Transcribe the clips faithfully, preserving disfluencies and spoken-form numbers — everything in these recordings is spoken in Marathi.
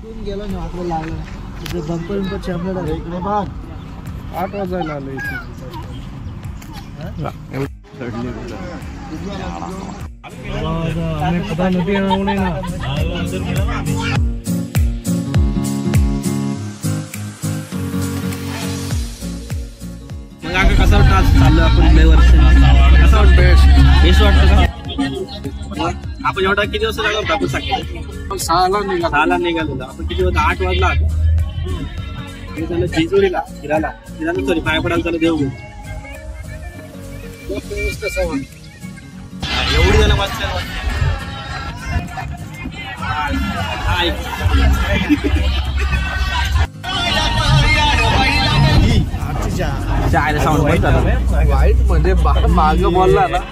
गेलो ना आपलं लागलं बंपर बंपर चॅम्पला इकडे बघ आठ वाजायला आलं इथे पता नदी ना मग आम्ही कसं वाटतं आज चाललो आपण लय वर्ष कसं वाटतं बेस्ट वाटतं का आपण एवढा किती वाजता लागलो आपण सांगितलं सहाला निघालो सहाला निघालो आपण किती वाजता आठ वाजला आणि झालं जेजुरीला फिरायला फिरायला सॉरी पाया पडायला झालं देवगड एवढी जण वाचल्या वाईट मध्ये माग बोलला ना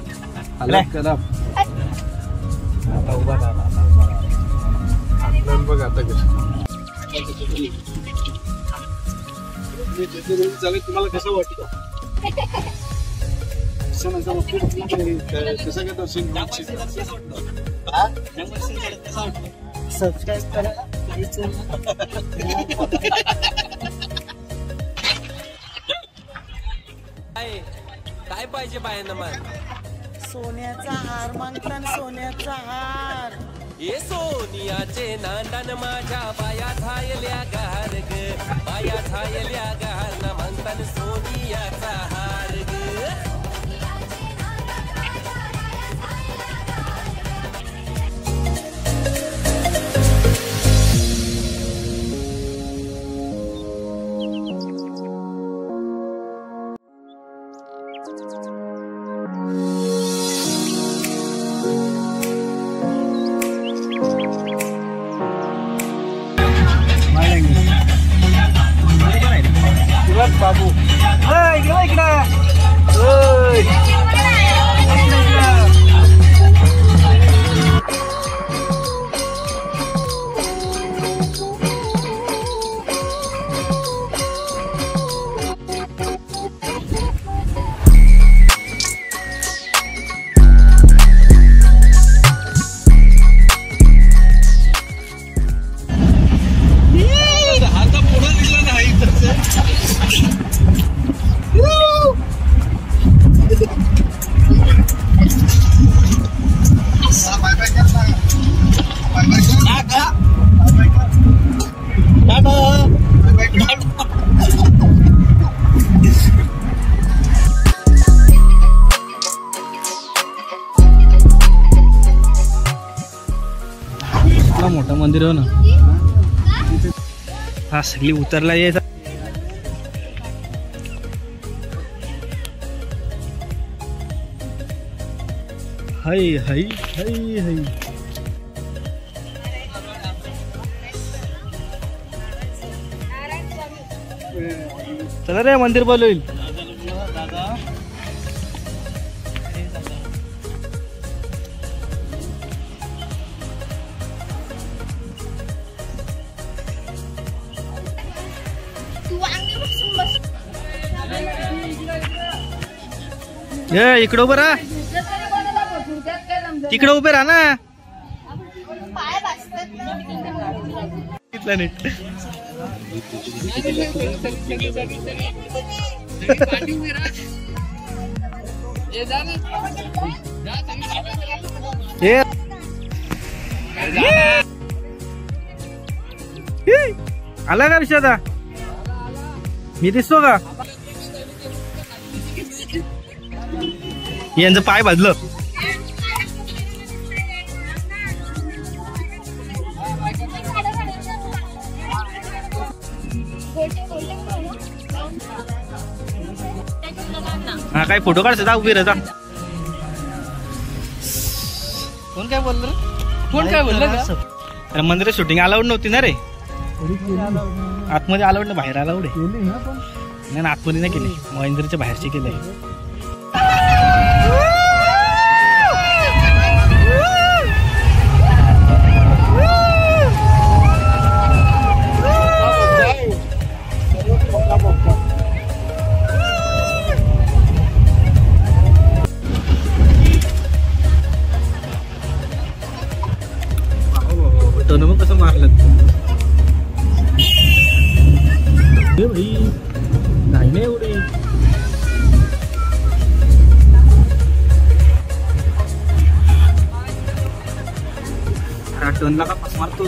बघ आता तुम्हाला कसं वाटतं कसं घेतो सबस्क्राईब करा काय पाहिजे बायांना मग सोन्याचा हार मागतान सोन्याचा हार ये सोनियाचे नांदन माझ्या बाया झायल्या गार ग बाया झायल्या गार ना म्हणतान सोनियाचा हार ग बाबू इकडे मोठा मंदिर हो ना हा सगळी उतरला यायचा हाय हाय हाय हाय चला रे मंदिर बोलवेल ये इकडे उभं राहा तिकडे उभे राहा ना नीट आला का विषादा मी दिसतो का यांचं पाय भाजलं हा काय फोटो काढ जा उभी राहा कोण काय बोललं कोण काय बोललं मंदिरात शूटिंग अलाउड नव्हती ना रे आतमध्ये अलाउड ना बाहेर अलाउड आहे नाही आतमध्ये नाही केली मंदिराच्या बाहेरची केली कसं मारलं अरे भाई नाही नाही एवढे. टनला का पास मारतो.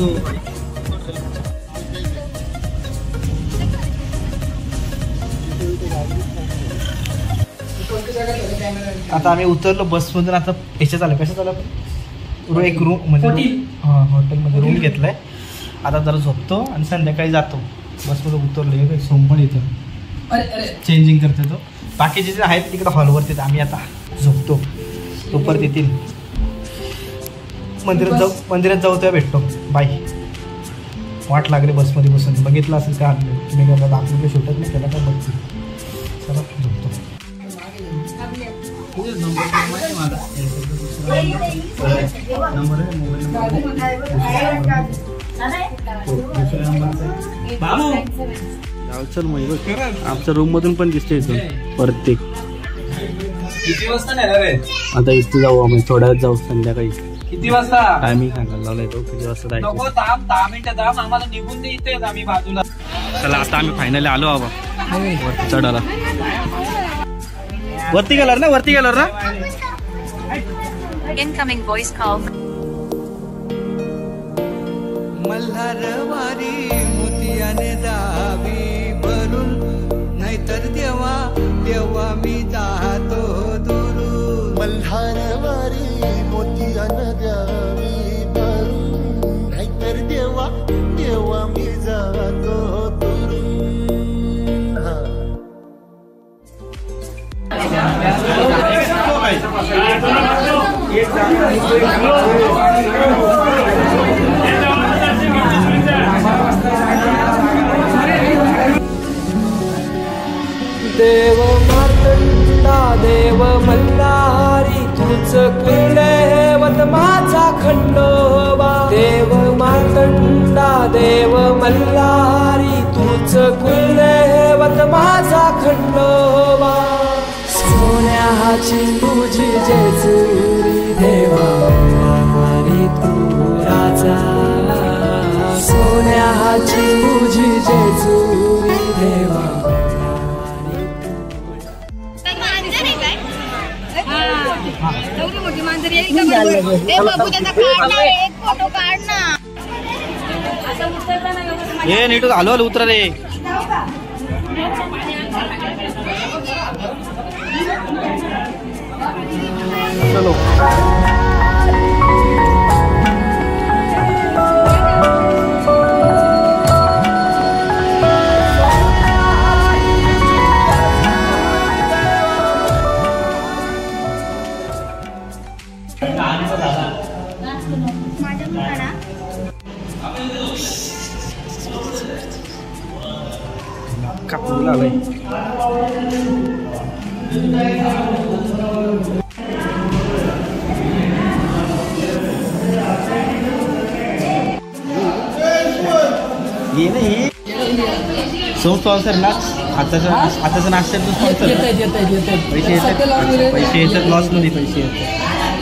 आता आम्ही उतरलो बसमधून. आता याच्यात आलं कशात आलं एक रूम म्हणजे हां हॉटेलमध्ये रूम घेतलाय. आता जरा झोपतो आणि संध्याकाळी जातो. बसमध्ये उतरलो हे सोम पण येतो चेंजिंग करतो तो. बाकीचे जे आहेत तिकडे हॉलवरती आम्ही आता झोपतो. तो परत येतील. मंदिरात जाऊ मंदिरात जाऊ तेव्हा भेटतो. बाय. वाट लागली बसमध्ये बसून. बघितलं असेल का मी करता दाखवून काही सुटत नाही त्याला काय बघतो. चला झोपतो. नंबर आहे मोबाईल नंबर. चल मग आमच्या रूम मधून पण दिसते इथून प्रत्येक. किती वाजता नाही रे? आता इथे जाऊ आम्ही थोड्या वेळ जाऊ संध्याकाळी. किती वाजता? टायमिंग सांगायला लावलाय तो किती वाजता जायचं. नको दहा दहा मिनिटं दाम आम्हाला निघून दे इथेच आम्ही बाजूला. चला आता आम्ही फायनली आलो बाबा वरती चढायला. वरती गेल्यावर ना वरती गेल्यावर ना Incoming voice call. मल्हारवारी मोतियाने दावी भरून नाहीतर देवा देवा मी जातो दुरून. मल्हारवारी मोतियाने द्यावी भरून नाहीतर देवा देवा मी जातो दुरून. हा देव मार्तंडा देव मल्हारी तुझ कुलदैवत माझा खंडोबा. देव मार्तंडा देव मल्हारी तुझ कुलदैवत माझा खंडोबा. सोन्याची तुझी जेजुरी देवा मल्हारी तू राजा. सोन्याची तुझी जेजुरी देवा. मोठी मांजरी ते बघू त्याचा काढ एक फोटो काढ ना. ये नीट आलो आलो उतरा रे. चलो कापून आलाय. ये नाही सो स्पॉन्सर ना आताच्या आताच्या नाश्त्याचं स्पॉन्सर. पैसे येतात पैसे येतात लॉस मध्ये पैसे येतात.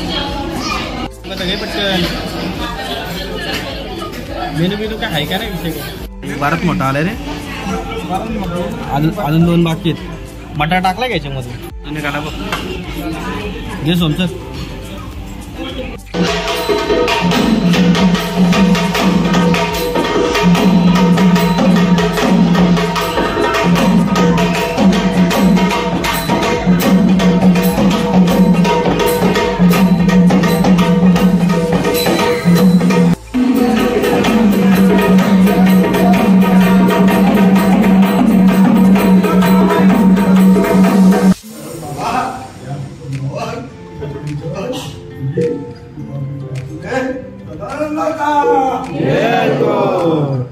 पटकन मेनू बिनू काय आहे का नाही विषय. भारत मोठा आलाय रे. अजून अजून दोन बाकी आहेत. बटाटा टाकला का याच्यामधून आणि काढा बघ घे सोमसर. Diego!